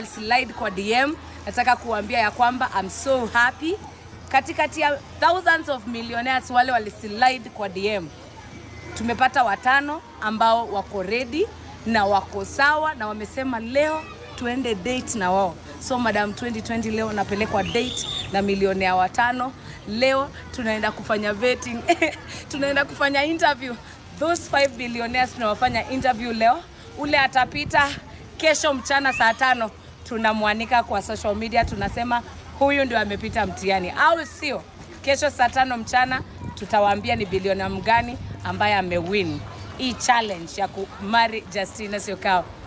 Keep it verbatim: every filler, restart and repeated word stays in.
Slide kwa D M, nataka kuambia ya kwamba I'm so happy. Katikati ya thousands of millionaires wale walislide kwa D M, tumepata watano ambao wako ready na wako sawa na wamesema leo tuende date na wao. So Madam twenty twenty leo napelekwa date na millionaire watano. Leo tunaenda kufanya vetting. Tunaenda kufanya interview. Those five billionaires tunawafanya interview leo. Ule atapita kesho mchana saa tano tunamwanika kwa social media, tunasema huyu ndio amepita mtihani. Au sio? Kesho saa tano mchana tutawaambia ni billionaire mgani ambaye amewin hii challenge ya ku marry Justina Syokau.